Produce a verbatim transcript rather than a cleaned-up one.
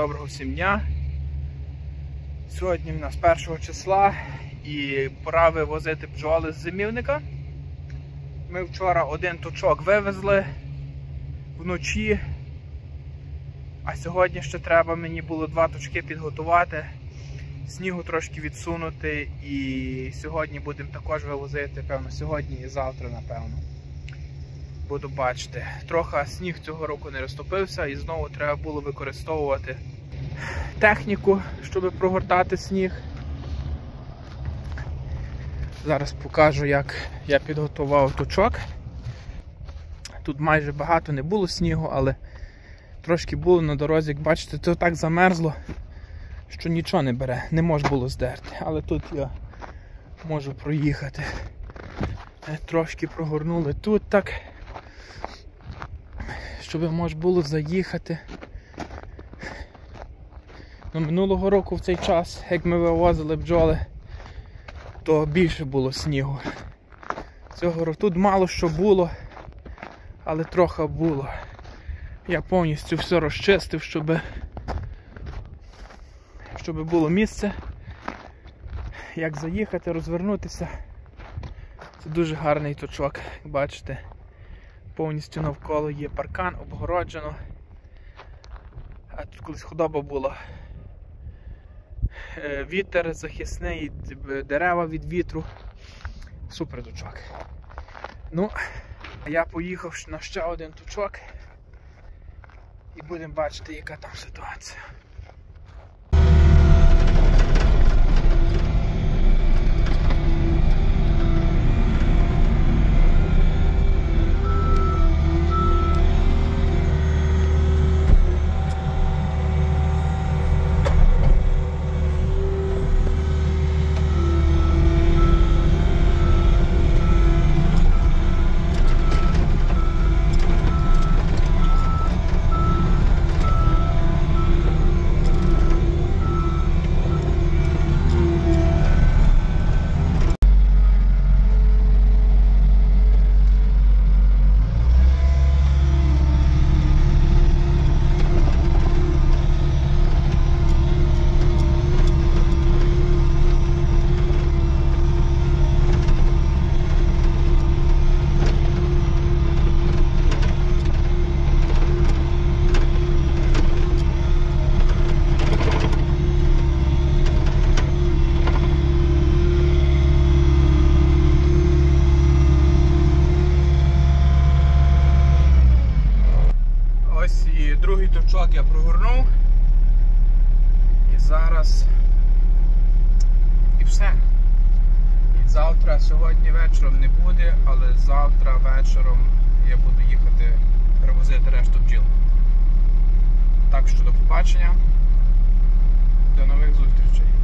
Доброго всім дня. Сьогодні в нас першого числа і пора вивозити бджоли з зимівника. Ми вчора один точок вивезли вночі, а сьогодні ще треба, мені було два точки підготувати, снігу трошки відсунути, і сьогодні будемо також вивозити, певно, сьогодні і завтра, напевно. Буду бачити. Трохи сніг цього року не розтопився і знову треба було використовувати техніку, щоб прогортати сніг. Зараз покажу, як я підготував точок. Тут майже багато не було снігу, але трошки було на дорозі. Як бачите, це так замерзло, що нічого не бере, не можна було здерти. Але тут я можу проїхати. Трошки прогорнули тут так, щоб можна було заїхати. Ну, минулого року в цей час, як ми вивозили бджоли, то більше було снігу. Цього року тут мало що було, але трохи було. Я повністю все розчистив, щоб, щоб було місце, як заїхати, розвернутися. Це дуже гарний точок, як бачите. Повністю навколо є паркан, обгороджено. А тут колись худоба була. Вітер захисний, дерева від вітру. Супер точок. Ну, а я поїхав на ще один точок і будемо бачити, яка там ситуація. Другий точок я прогорнув і зараз і все. І завтра, сьогодні вечором не буде, але завтра вечором я буду їхати перевозити решту бджіл. Так що до побачення, до нових зустрічей.